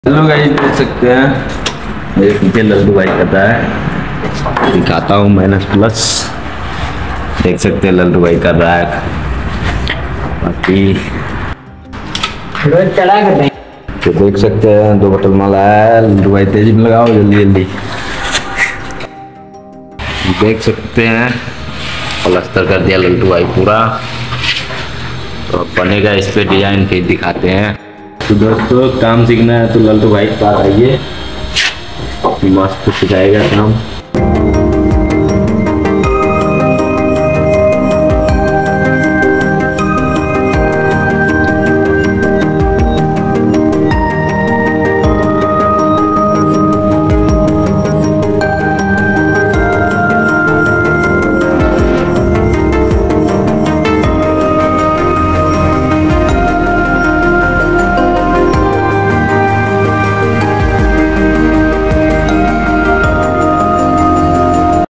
Hello guys, देख सकते हैं मेरे पीछे लल्लू भाई कर रहा है। दिखाता हूँ माइनस प्लस। देख सकते हैं लल्लू भाई कर रहा है। बाकी चढ़ा कर तो देख सकते हैं 2 बोतल माल आया है। लल्लू भाई तेजी में लगाओ, जल्दी जल्दी। देख सकते हैं प्लास्टर कर दिया लल्लू भाई पूरा। तो बनेगा इस पे डिजाइन, फिर दिखाते हैं। तो दोस्तों काम सीखना है तो लल्लू भाई के पास आइए, मस्त सिखाएगा काम।